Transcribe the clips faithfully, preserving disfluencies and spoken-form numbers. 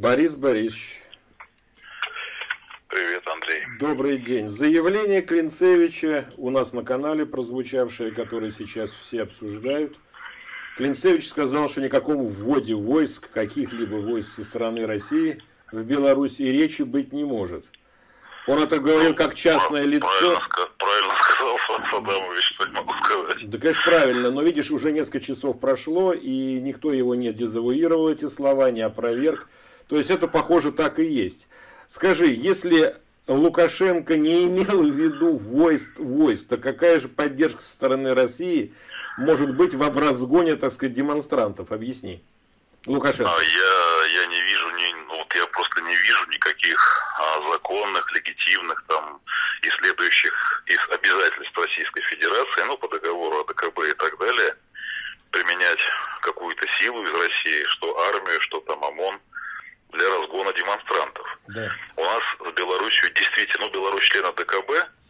Борис Борисович. Привет, Андрей. Добрый день. Заявление Клинцевича у нас на канале прозвучавшее, которое сейчас все обсуждают. Клинцевич сказал, что никакому вводе войск, каких-либо войск со стороны России в Беларусь и речи быть не может. Он это говорил как частное лицо. Правильно, правильно сказал Садамович, что не могу сказать. Да, конечно, правильно, но видишь, уже несколько часов прошло, и никто его не дезавуировал, эти слова, не опроверг. То есть это, похоже, так и есть. Скажи, если Лукашенко не имел в виду войск, войск, то какая же поддержка со стороны России может быть в разгоне, так сказать, демонстрантов? Объясни. Лукашенко. А я, я не вижу, не, ну, вот я просто не вижу никаких а, законных, легитимных там и следующих из обязательств Российской Федерации, ну, по договору о ДКБ и так далее, применять какую-то силу из России, что армию, что там ОМОН, для разгона демонстрантов. Да. У нас с Беларусью действительно, ну, Беларусь член ДКБ,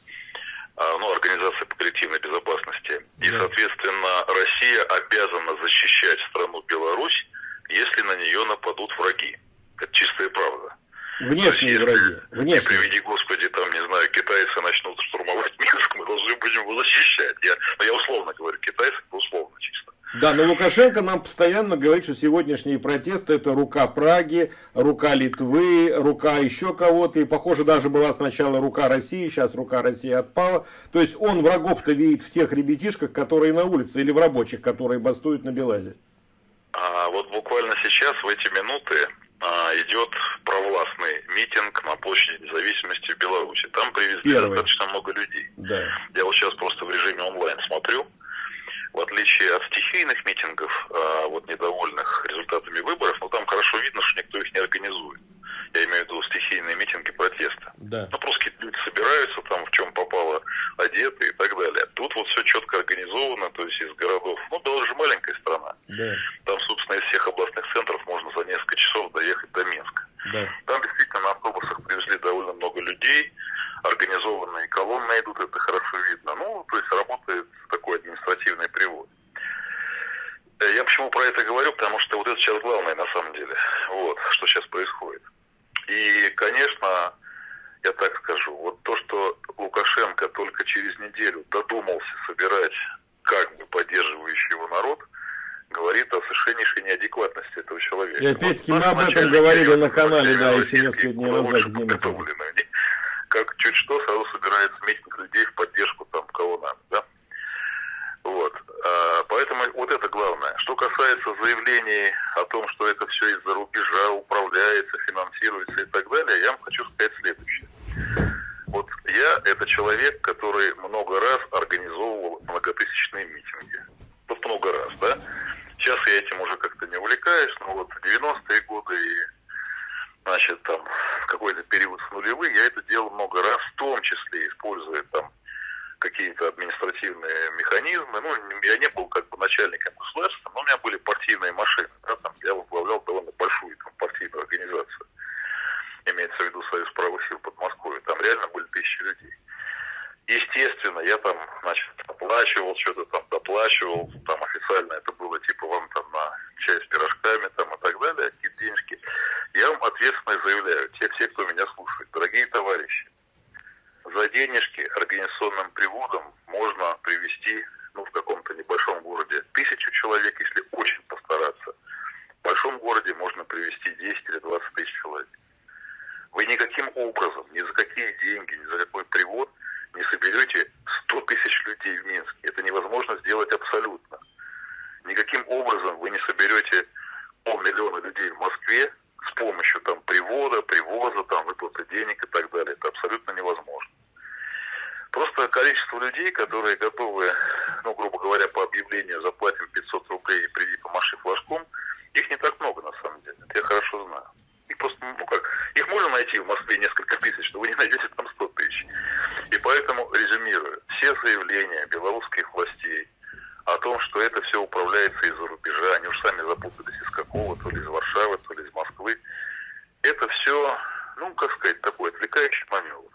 а, ну, Организация по коллективной безопасности, да. И, соответственно, Россия обязана защищать страну Беларусь, если на нее нападут враги. Это чистая правда. Внешние есть, враги. Внешние. Не приведи Господи, там, не знаю, китайцы начнут штурмовать Минск, мы должны будем его защищать. Я, ну, я условно говорю, китайцы, условно чисто. Да, но Лукашенко нам постоянно говорит, что сегодняшние протесты — это рука Праги, рука Литвы, рука еще кого-то. И, похоже, даже была сначала рука России, сейчас рука России отпала. То есть он врагов-то видит в тех ребятишках, которые на улице, или в рабочих, которые бастуют на Белазе. А вот буквально сейчас, в эти минуты, а, идет провластный митинг на площади Независимости в Беларуси. Там привезли Первый. достаточно много людей. Да. Я вот сейчас просто в режиме онлайн смотрю. В отличие от стихийных митингов, а, вот недовольных результатами выборов, но там хорошо видно, что никто их не организует. Я имею в виду стихийные митинги протеста. Да. Ну, просто какие-то люди собираются, там в чем попало, одеты и так далее. Тут вот все четко организовано, то есть из городов. Ну, Беларусь же маленькая страна. Да. Там, собственно, из всех областных центров можно за несколько часов доехать до Минска. Да. Там действительно на автобусах привезли довольно много людей, организованные колонны идут, это хорошо видно. Ну, то есть работает такой административный привод. Я почему про это говорю? Потому что вот это сейчас главное на самом деле. Вот, что сейчас происходит. И, конечно, я так скажу, вот то, что Лукашенко только через неделю додумался собирать как бы поддерживающий его народ, говорит о совершеннейшей неадекватности этого человека. И опять-таки вот мы об этом говорили на канале, да, еще несколько дней назад. Где как чуть что, сразу собирается митинг людей в поддержку там кого надо, да? Вот. А, поэтому вот это главное. Что касается заявлений о том, что это все из-за рубежа управляется, финансируется и так далее, я вам хочу сказать следующее. Вот я это человек, который много раз организовывал многотысячные митинги. Вот много раз, да? Сейчас я этим уже как-то не увлекаюсь, но вот в девяностые годы и, значит, там, в какой-то период в нулевые я это делал много раз, в том числе используя там какие-то административные механизмы. Ну, я не был как бы начальником государства, но у меня были партийные машины. Да, там, я возглавлял довольно большую там, партийную организацию. Имеется в виду Союз правых сил Подмосковья. Там реально были тысячи людей. Естественно, я там, значит, оплачивал, что-то там доплачивал. Там официально это было типа вам там на чай с пирожками там и так далее, какие-то денежки. Я вам ответственно заявляю, те, все, кто меня слушает, дорогие товарищи, за денежки организационным приводом можно привести, ну, в каком-то небольшом городе тысячу человек, если очень постараться. В большом городе можно привести десять или двадцать тысяч человек. Вы никаким образом, ни за какие деньги, ни за какой привод не соберете сто тысяч людей в Минске. Это невозможно сделать абсолютно. Никаким образом вы не соберете полмиллиона людей в Москве с помощью там привода, привоза, там выплаты денег и так далее. Это абсолютно невозможно. Просто количество людей, которые готовы, ну, грубо говоря, по объявлению заплатим пятьсот рублей и приди помаши флажком, их не так много на самом деле. Это я хорошо знаю. Их просто, ну как, их можно найти в Москве несколько тысяч, но вы не найдете там сто тысяч. И поэтому, резюмирую, все заявления белорусских властей о том, что это все управляется из-за рубежа, они уж сами запутались из какого, то ли из Варшавы, то ли из Москвы, это все, ну, как сказать, такой отвлекающий маневр.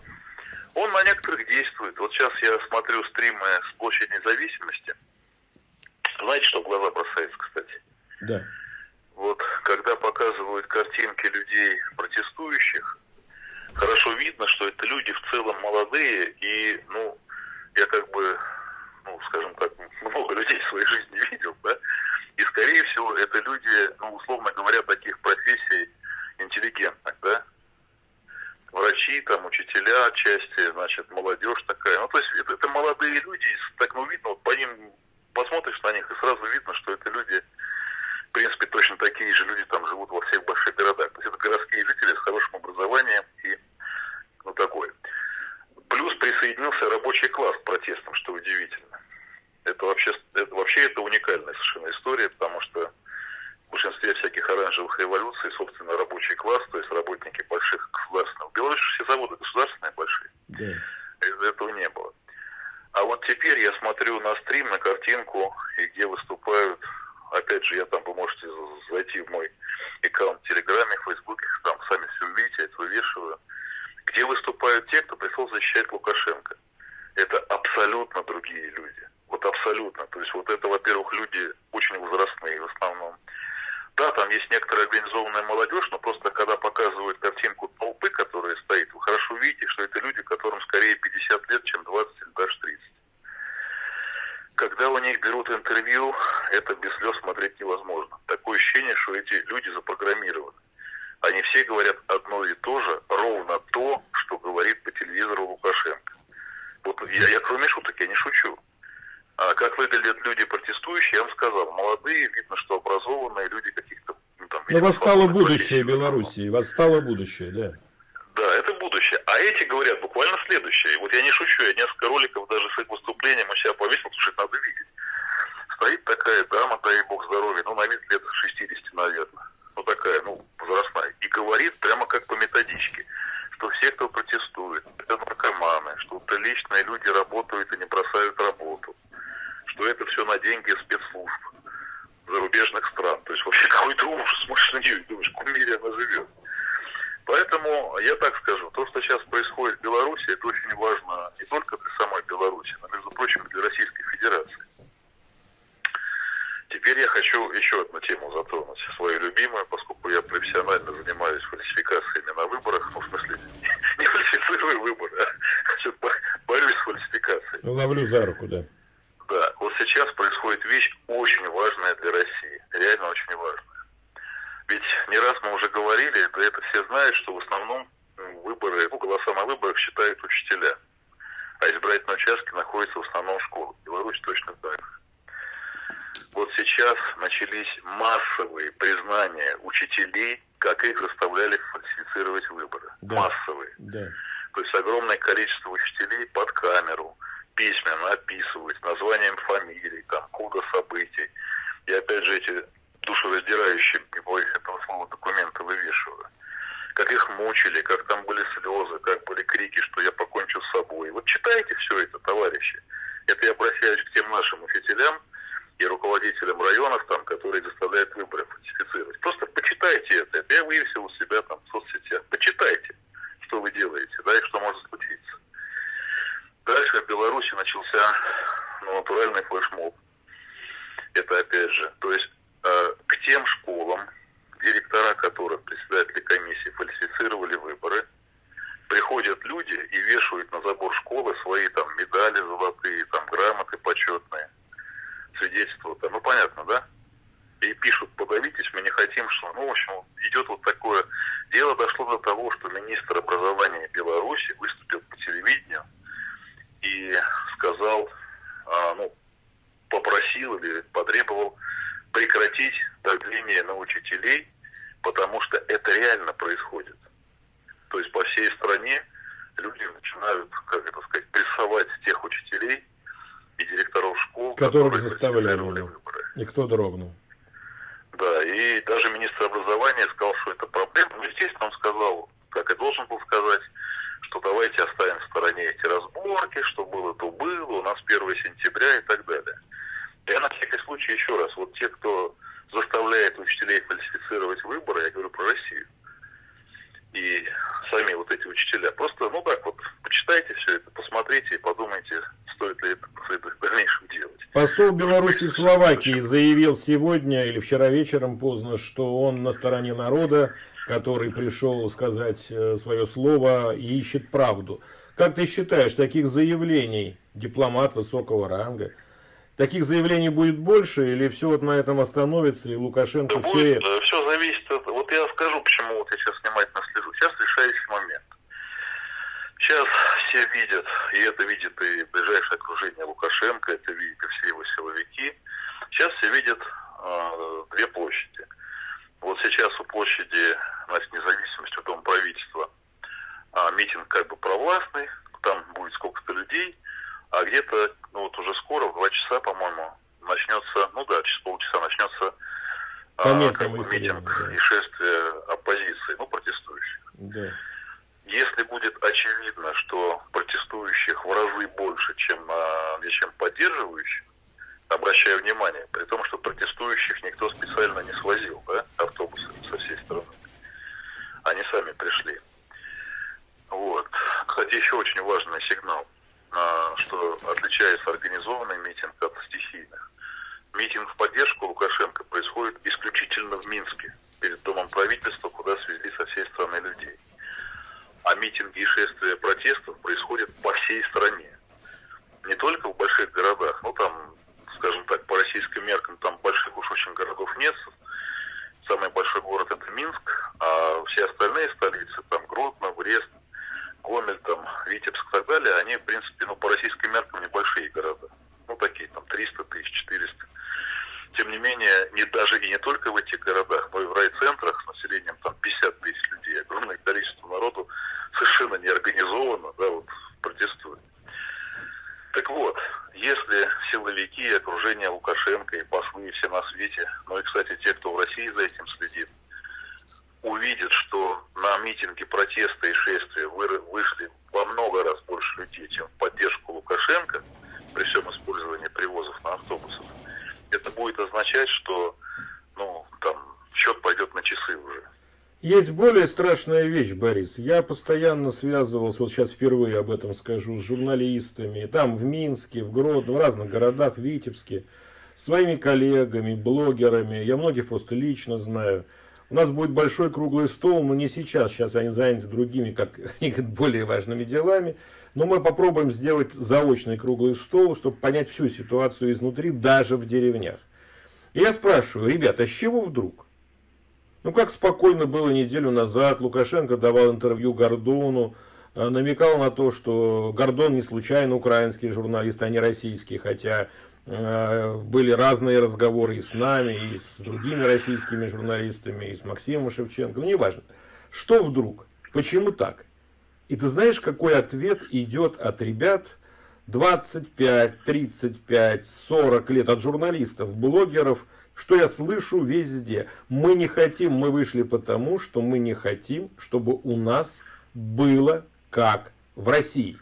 Он на некоторых действует. Вот сейчас я смотрю стримы с площади Независимости. Знаете, что в глаза бросается, кстати? Да. вот когда показывают картинки людей протестующих, хорошо видно, что это люди в целом молодые, и, ну, я как бы, ну, скажем так, много людей в своей жизни видел, да, и, скорее всего, это люди, ну, условно говоря, таких профессий интеллигентных, да, врачи, там, учителя отчасти, значит, молодежь такая, ну, то есть это, это молодые люди, так, ну, видно, вот по ним посмотришь на них, и сразу видно, что это люди, в принципе, точно такие же люди там живут во всех больших городах, то есть это городские жители с хорошим образованием и, ну, такое. Плюс присоединился рабочий класс к протестам, что удивительно. Это вообще, это вообще это уникальная совершенно история, потому что в большинстве всяких оранжевых революций, собственно, рабочий класс, то есть работники больших государственных. В Беларуси все заводы государственные большие. Да. Из-за этого не было. А вот теперь я смотрю на стрим, на картинку, и где выступают, опять же, я там, вы можете зайти в мой аккаунт в Телеграме, в Фейсбуке, там сами все увидите, я это вывешиваю, где выступают те, кто пришел защищать Лукашенко. Это абсолютно другие люди. Вот абсолютно. То есть вот это, во-первых, люди очень возрастные в основном. Да, там есть некоторая организованная молодежь, но просто когда показывают картинку толпы, которая стоит, вы хорошо видите, что это люди, которым скорее пятьдесят лет, чем двадцать или даже тридцать. Когда у них берут интервью, это без слез смотреть невозможно. Такое ощущение, что эти люди запрограммированы. Они все говорят одно и то же, ровно то, что говорит по телевизору Лукашенко. Вот я, я кроме шуток, я не шучу. А как выглядят люди протестующие, я вам сказал. Молодые, видно, что образованные люди каких-то... Ну, там, Но восстало будущее Белоруссии, восстало будущее, да. Да, это будущее. А эти говорят буквально следующее. Вот я не шучу, я несколько роликов даже с их выступлением у себя повесил, потому что это надо видеть. Стоит такая дама, дай бог здоровья, ну, на вид лет шестьдесят, наверное. Ну, такая, ну, возрастная. И говорит прямо как по методичке, что все, кто протестует, это наркоманы, что это личные люди работают и не бросают работу, что это все на деньги спецслужб зарубежных стран. То есть вообще какой-то ужас, смотришь на нее и думаешь, в каком мире она живет. Поэтому я так скажу, то, что сейчас происходит в Беларуси, это очень важно не только для самой Беларуси, но, между прочим, для Российской Федерации. Теперь я хочу еще одну тему затронуть, свою любимую, поскольку я профессионально занимаюсь фальсификациями на выборах, ну, в смысле, не фальсифицирую выборы, а борюсь с фальсификацией. Ловлю за руку, да. Да, вот сейчас происходит вещь очень важная для России, реально очень важная. Ведь не раз мы уже говорили, да это все знают, что в основном выборы, ну, голоса на выборах считают учителя, а избирательные участки находятся в основном в школах. В Беларуси точно так же. Вот сейчас начались массовые признания учителей, как их заставляли фальсифицировать выборы. Да. Массовые. Да. То есть огромное количество учителей под камеру письменно описывают названием фамилий, там, кода событий. И опять же эти душераздирающие, не боюсь этого слова, документы вывешиваю. Как их мучили, как там были слезы, как были крики, что я покончу с собой. Вот читайте все это, товарищи. Это я обращаюсь к тем нашим учителям и руководителям районов, там, которые заставляют выборы фальсифицировать. Просто почитайте это. Это я вывесил у себя там в соцсетях. Почитайте, что вы делаете, да, и что может случиться. Дальше в Беларуси начался, ну, натуральный флешмоб. Это опять же, то есть э, к тем школам, директора которых, председатели комиссии фальсифицировали выборы, приходят люди и вешают на забор школы свои там медали золотые, там грамоты почетные, свидетельства, там, ну понятно, да? И пишут, подавитесь, мы не хотим, что, ну, в общем, идет вот такое. Дело дошло до того, что министр образования Беларуси выступил по телевидению и сказал, а, ну, попросил или потребовал прекратить давление на учителей, потому что это реально происходит. То есть по всей стране люди начинают, как это сказать, прессовать тех учителей и директоров школ, которых которые заставляли выборы. И кто дрогнул. Да, и даже министр образования сказал, что это проблема. Ну, естественно, он сказал, как и должен был сказать, что давайте оставим в стороне эти разборки, что было, то было, у нас первое сентября и так далее. Я на всякий случай еще раз, вот те, кто заставляет учителей фальсифицировать выборы, я говорю про Россию, и сами вот эти учителя, просто, ну так вот, почитайте все это, посмотрите и подумайте, стоит ли это в дальнейшем делать. Посол Беларуси в Словакии заявил сегодня или вчера вечером поздно, что он на стороне народа, который пришел сказать свое слово и ищет правду. Как ты считаешь, таких заявлений, дипломат высокого ранга, таких заявлений будет больше или все вот на этом остановится и Лукашенко да все будет, это? Все зависит от... Вот я скажу, почему вот я сейчас внимательно слежу. Сейчас решающий момент. Сейчас все видят, и это видит и ближайшее окружение Лукашенко, это видят и все его силовики. Сейчас все видят э, две площади. Вот сейчас у площади, значит, независимости, у Дома правительства, э, митинг как бы провластный, там будет сколько-то людей, а где-то, ну вот уже скоро, в два часа, по-моему, начнется, ну да, через полчаса начнется э, как бы митинг да. и шествие оппозиции, ну, протестующих. Да. Если будет очевидно, что протестующих в разы больше, чем, чем поддерживающих, обращаю внимание, при том, что протестующих никто специально не свозил, да, автобусами со всей страны. Они сами пришли. Вот. Кстати, еще очень важный сигнал, что отличается организованный митинг от стихийных. Митинг в поддержку Лукашенко происходит исключительно в Минске, перед Домом правительства, куда свезли со всей страны людей. А митинги и шествия протестов происходят по всей стране. Не только в больших городах, ну там, скажем так, по российским меркам, там больших уж очень городов нет. Самый большой город это Минск, а все остальные столицы, там Гродно, Брест, Гомель, там, Витебск и так далее, они, в принципе, ну по российским меркам небольшие города. Ну такие, там, триста тысяч, четыреста. Тем не менее, не даже и не только в этих городах, но и в райцентрах с населением там пятьдесят тысяч людей, огромное количество народу совершенно неорганизованно, да, вот, протестует. Так вот, если силовики и окружение Лукашенко, и послы, и все на свете, ну и, кстати, те, кто в России за этим следит, увидят, что на митинги протеста и шествия вышли во много раз больше людей, чем в поддержку Лукашенко, при всем использовании привозов на автобусах, это будет означать, что, ну, там, счет пойдет на часы уже. Есть более страшная вещь, Борис. Я постоянно связывался, вот сейчас впервые об этом скажу, с журналистами, там в Минске, в Гродно, в разных городах, в Витебске, своими коллегами, блогерами. Я многих просто лично знаю. У нас будет большой круглый стол, но не сейчас, сейчас они заняты другими, как более важными делами. Но мы попробуем сделать заочный круглый стол, чтобы понять всю ситуацию изнутри, даже в деревнях. И я спрашиваю, ребята, с чего вдруг? Ну, как спокойно было неделю назад, Лукашенко давал интервью Гордону, намекал на то, что Гордон не случайно украинский журналист, а не российский, хотя э, были разные разговоры и с нами, и с другими российскими журналистами, и с Максимом Шевченко, ну, неважно. Что вдруг? Почему так? И ты знаешь, какой ответ идет от ребят двадцать пять, тридцать пять, сорок лет, от журналистов, блогеров, что я слышу везде. Мы не хотим, мы вышли потому, что мы не хотим, чтобы у нас было как в России.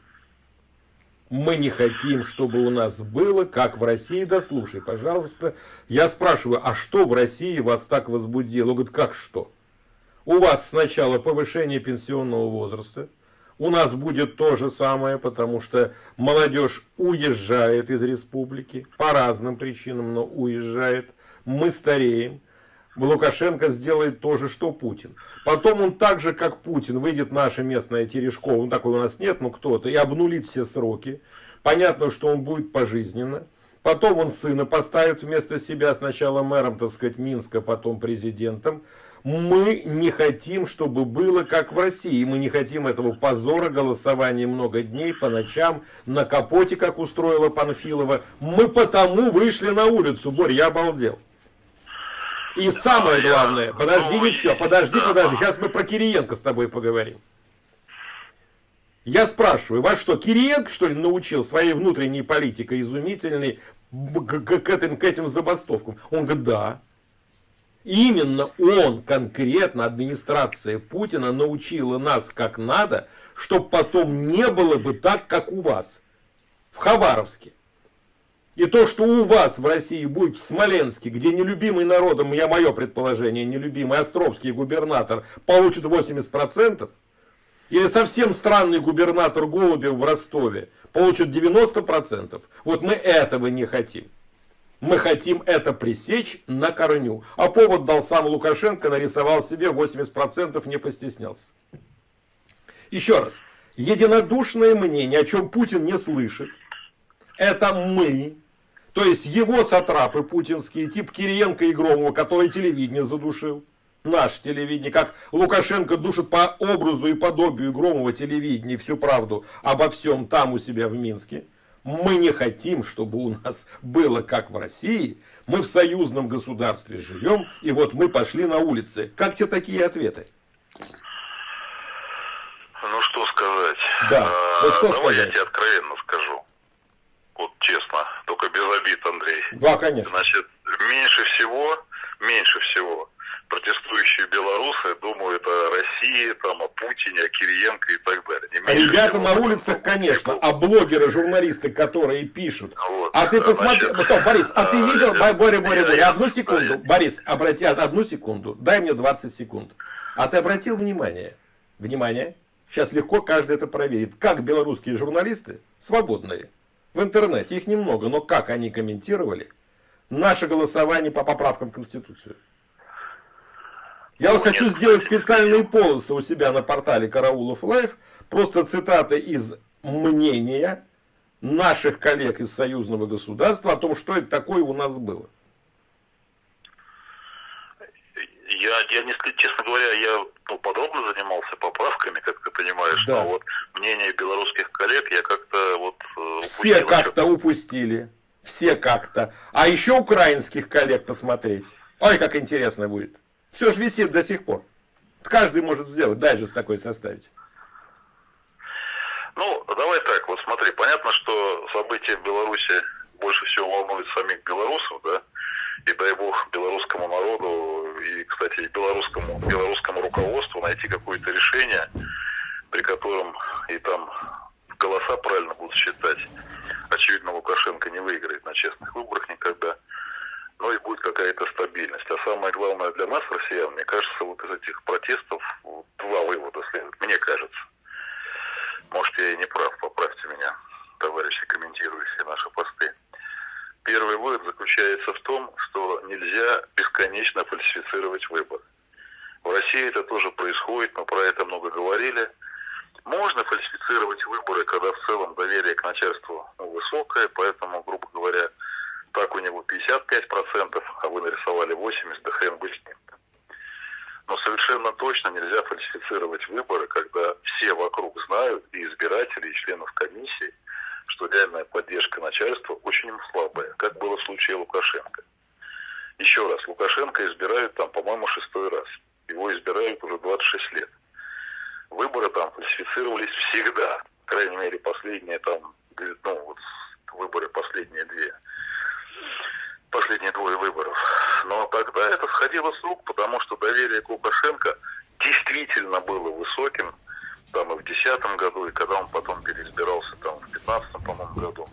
Мы не хотим, чтобы у нас было как в России. Да слушай, пожалуйста. Я спрашиваю, а что в России вас так возбудило? Он говорит, как что? У вас сначала повышение пенсионного возраста. У нас будет то же самое, потому что молодежь уезжает из республики. По разным причинам, но уезжает. Мы стареем. Лукашенко сделает то же, что Путин. Потом он так же, как Путин, выйдет в наше местное Терешково, ну такой у нас нет, ну кто-то, и обнулит все сроки. Понятно, что он будет пожизненно. Потом он сына поставит вместо себя сначала мэром, так сказать, Минска, потом президентом. Мы не хотим, чтобы было как в России. Мы не хотим этого позора, голосования много дней, по ночам, на капоте, как устроила Панфилова. Мы потому вышли на улицу. Борь, я обалдел. И самое главное, подожди, не все, подожди, подожди, сейчас мы про Кириенко с тобой поговорим. Я спрашиваю, вас что, Кириенко, что ли, научил своей внутренней политикой изумительной к этим, к этим забастовкам? Он говорит, да. Именно он, конкретно администрация Путина, научила нас как надо, чтобы потом не было бы так, как у вас в Хабаровске. И то, что у вас в России будет в Смоленске, где нелюбимый народом, я мое предположение, нелюбимый Островский губернатор получит восемьдесят процентов, или совсем странный губернатор Голубев в Ростове получит девяносто процентов, вот мы этого не хотим. Мы хотим это пресечь на корню. А повод дал сам Лукашенко, нарисовал себе восемьдесят процентов, не постеснялся. Еще раз. Единодушное мнение, о чем Путин не слышит, это мы. То есть его сатрапы путинские, тип Кириенко и Громова, который телевидение задушил. Наше телевидение, как Лукашенко душит по образу и подобию Громова телевидения всю правду обо всем там у себя в Минске. Мы не хотим, чтобы у нас было как в России. Мы в союзном государстве живем, и вот мы пошли на улицы. Как тебе такие ответы? Ну что сказать? Да. А, ну, что давай сказать? я тебе откровенно скажу. Вот честно, только без обид, Андрей. Да, конечно. Значит, меньше всего, меньше всего протестующие белорусы думают о России, там, о Путине, о Кириенко и так далее. Ребята на улицах, конечно, а блогеры, журналисты, которые пишут. Вот. А ты посмотри, значит, стоп, Борис, а ты видел, а, Боря, Боря, Боря, одну секунду, Борис, обрати, одну секунду, дай мне двадцать секунд. А ты обратил внимание, внимание, сейчас легко каждый это проверит, как белорусские журналисты, свободные, в интернете, их немного, но как они комментировали наше голосование по поправкам в Конституцию. Я вот хочу сделать специальные полосы у себя на портале Караулов Лайв. Просто цитаты из мнения наших коллег из союзного государства о том, что это такое у нас было. Я, я если честно говоря, я ну, подробно занимался поправками, как ты понимаешь, да. Но вот мнение белорусских коллег я как-то вот упустил. Все как-то упустили. Все как-то. А еще украинских коллег посмотреть. Ой, как интересно будет. Все же висит до сих пор. Каждый может сделать, дайджест такой составить. Ну, давай так, вот смотри, понятно, что события в Беларуси больше всего волнуют самих белорусов, да, и дай бог белорусскому народу и, кстати, и белорусскому, белорусскому руководству найти какое-то решение, при котором и там голоса правильно будут считать. Очевидно, Лукашенко не выиграет на честных выборах никогда. Ну и будет какая-то стабильность. А самое главное для нас, россиян, мне кажется, вот из этих протестов два вывода следует. Мне кажется. Может, я и не прав, поправьте меня, товарищи, комментирующие наши посты. Первый вывод заключается в том, что нельзя бесконечно фальсифицировать выборы. В России это тоже происходит, мы про это много говорили. Можно фальсифицировать выборы, когда в целом доверие к начальству ну, высокое, поэтому, грубо говоря, так у него пятьдесят пять процентов, а вы нарисовали восемьдесят процентов, да хрен бы с ним. Но совершенно точно нельзя фальсифицировать выборы, когда все вокруг знают, и избиратели, и членов комиссии, что реальная поддержка начальства очень слабая, как было в случае Лукашенко. Еще раз, Лукашенко избирают там, по-моему, шестой раз. Его избирают уже двадцать шесть лет. Выборы там фальсифицировались всегда. По крайней мере, последние там, ну, вот выборы последние две. Последние двое выборов. Но тогда это сходило с рук, потому что доверие к Лукашенко действительно было высоким, там и в десятом году, и когда он потом переизбирался там в пятнадцатом, по-моему, году.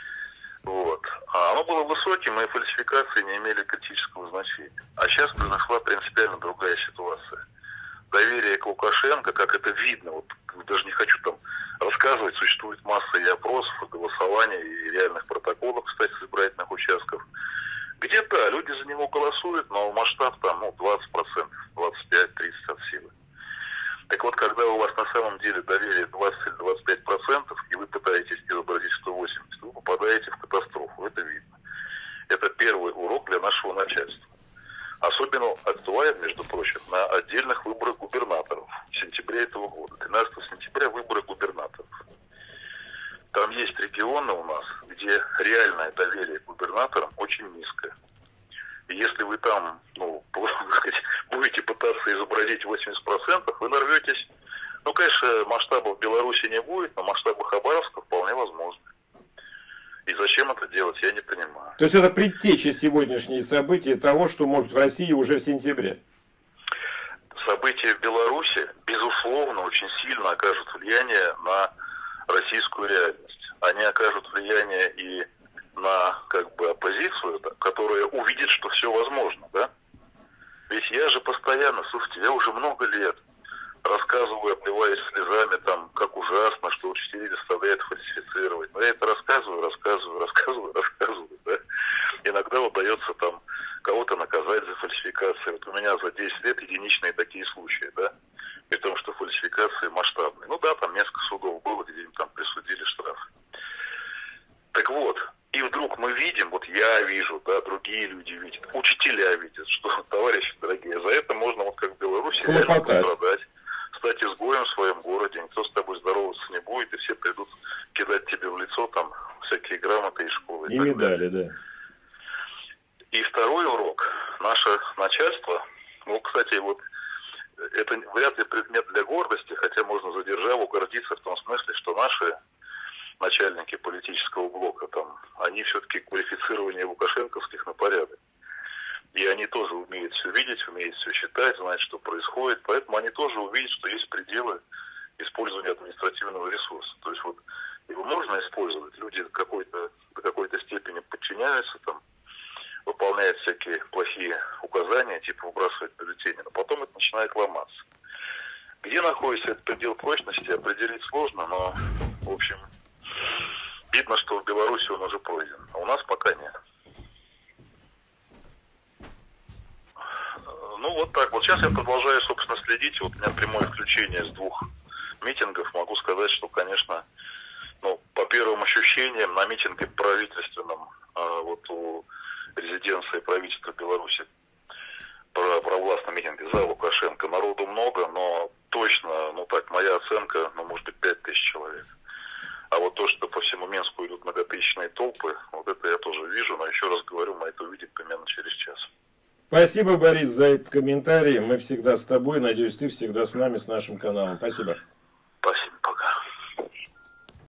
Вот. А оно было высоким, и фальсификации не имели критического значения. А сейчас произошла принципиально другая ситуация. Доверие к Лукашенко, как это видно, вот даже не хочу там рассказывать, существует масса и опросов, и голосований, и реальных протоколов, кстати, с избирательных участков. Где да, люди за него голосуют, но масштаб там ну, двадцать процентов, двадцать пять - тридцать от силы. Так вот, когда у вас на самом деле доверие двадцать - двадцать пять процентов, и вы пытаетесь изобразить сто восемьдесят, вы попадаете в катастрофу, это видно. Это первый урок для нашего начальства. Особенно актуален, между прочим, на отдельных выборах губернаторов в сентябре этого года. тринадцатого сентября выборы губернаторов. Там есть регионы у нас, где реальное доверие к губернаторам очень низкое. И если вы там, ну, будете пытаться изобразить восемьдесят процентов, вы нарветесь. Ну, конечно, масштабов Беларуси не будет, но масштабы Хабаровска вполне возможны. И зачем это делать, я не понимаю. То есть это предтеча сегодняшние события того, что может в России уже в сентябре? События в Беларуси, безусловно, очень сильно окажут влияние на российскую реальность. Они окажут влияние и на как бы оппозицию, которая увидит, что все возможно, да? Ведь я же постоянно, слушайте, я уже много лет рассказываю, обливаясь слезами, там, как ужасно, что учителей заставляют фальсифицировать. Но я это рассказываю, рассказываю, рассказываю, рассказываю, да? И иногда удается там кого-то наказать за фальсификации. Вот у меня за десять лет единичные такие случаи, да, при том, что фальсификации масштабные. Ну да, там несколько судов было, где им там присудили штраф. Так вот, и вдруг мы видим, вот я вижу, да, другие люди видят, учителя видят, что, товарищи дорогие, за это можно, вот как в Беларуси, реально пострадать, стать изгоем в своем городе, никто с тобой здороваться не будет, и все придут кидать тебе в лицо там всякие грамоты из школы. И, и медали, да. И второй урок. Наше начальство, ну, кстати, вот это вряд ли предмет для гордости, хотя можно за державу гордиться в том смысле, что наши начальники политического блока, там, они все-таки квалифицирование лукашенковских на порядок. И они тоже умеют все видеть, умеют все считать, знать, что происходит. Поэтому они тоже увидят, что есть пределы использования административного ресурса. То есть вот его можно использовать, люди какой-то, до какой-то степени подчиняются, там, выполняют всякие плохие указания, типа выбрасывать бюллетени, но потом это начинает ломаться. Где находится этот предел прочности, определить сложно, но, в общем, видно, что в Беларуси он уже пройден, а у нас пока нет. Ну, вот так. Вот сейчас я продолжаю, собственно, следить. Вот у меня прямое включение с двух митингов. Могу сказать, что, конечно, ну, по первым ощущениям, на митинге правительственном, а, вот у резиденции правительства Беларуси, про провластном митинге за Лукашенко, народу много, но точно, ну так, моя оценка, ну, может быть, пять тысяч человек. А вот то, что по всему Минску идут многотысячные толпы, вот это я тоже вижу, но еще раз говорю, мы это увидим примерно через час. Спасибо, Борис, за этот комментарий. Мы всегда с тобой. Надеюсь, ты всегда с нами, с нашим каналом. Спасибо.